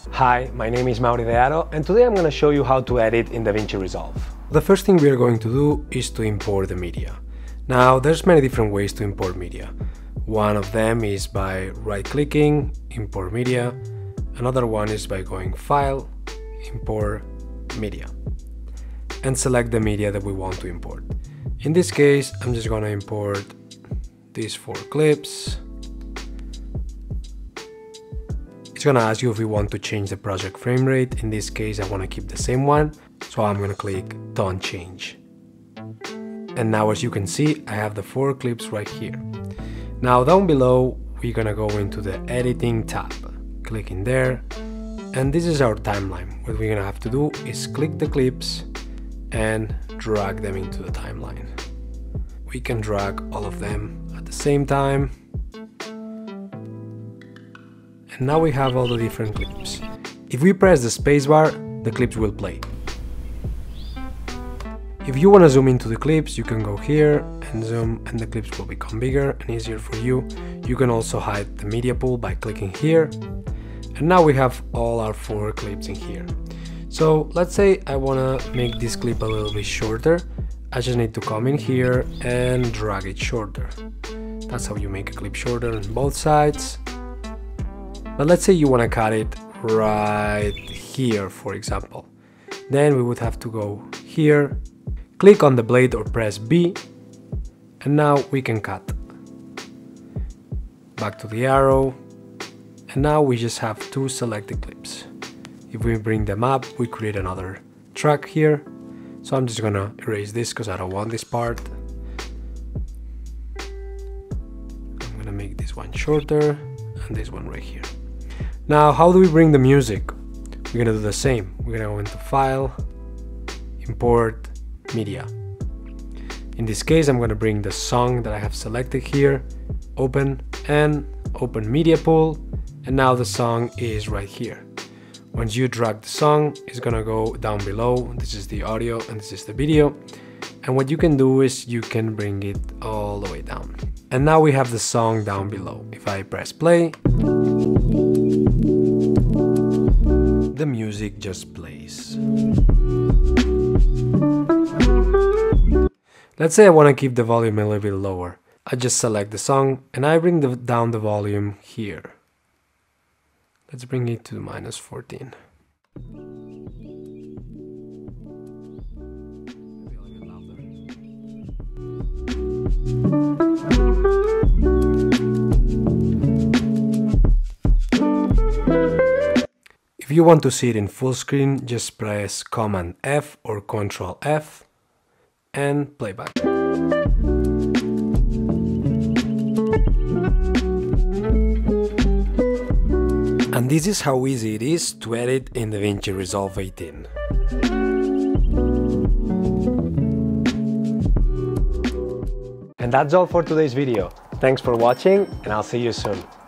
Hi, my name is Haro, and today I'm going to show you how to edit in DaVinci Resolve. The first thing we are going to do is to import the media. Now, there's many different ways to import media. One of them is by right-clicking, import media. Another one is by going File, Import Media, and select the media that we want to import. In this case, I'm just going to import these 4 clips. It's going to ask you if we want to change the project frame rate. In this case, I want to keep the same one, so I'm going to click Don't Change. And now, as you can see, I have the 4 clips right here. Now down below, we're going to go into the Editing tab. Click in there, and this is our timeline. What we're going to have to do is click the clips and drag them into the timeline. We can drag all of them at the same time. And now we have all the different clips. If we press the spacebar, the clips will play. If you want to zoom into the clips, you can go here and zoom, and the clips will become bigger and easier for you. You can also hide the media pool by clicking here. And now we have all our 4 clips in here. So let's say I want to make this clip a little bit shorter. I just need to come in here and drag it shorter. That's how you make a clip shorter on both sides. But let's say you want to cut it right here, for example. Then we would have to go here, click on the blade or press B, and now we can cut. Back to the arrow, and now we just have 2 selected clips. If we bring them up, we create another track here. So I'm just gonna erase this because I don't want this part. I'm gonna make this one shorter and this one right here. Now, how do we bring the music? We're gonna do the same. We're gonna go into File, Import Media. In this case, I'm gonna bring the song that I have selected here, open Media Pool, and now the song is right here. Once you drag the song, it's gonna go down below. This is the audio and this is the video. And what you can do is you can bring it all the way down. And now we have the song down below. If I press play, the music just plays. Let's say I want to keep the volume a little bit lower. I just select the song and I bring down the volume here. Let's bring it to -14. If you want to see it in full screen, just press Command F or Control F and playback. And this is how easy it is to edit in DaVinci Resolve 18. And that's all for today's video. Thanks for watching, and I'll see you soon.